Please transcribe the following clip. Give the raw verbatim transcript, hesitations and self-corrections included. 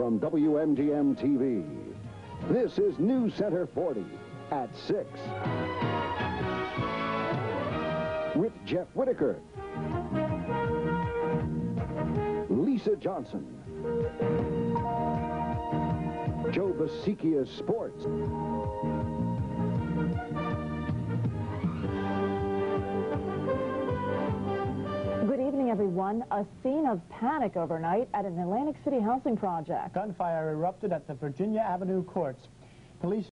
on W M G M T V. This is NewsCenter forty at six. With Jeff Whitaker, Lisa Johnson, Joe Basikia Sports, good evening, everyone. A scene of panic overnight at an Atlantic City housing project. Gunfire erupted at the Virginia Avenue courts. Police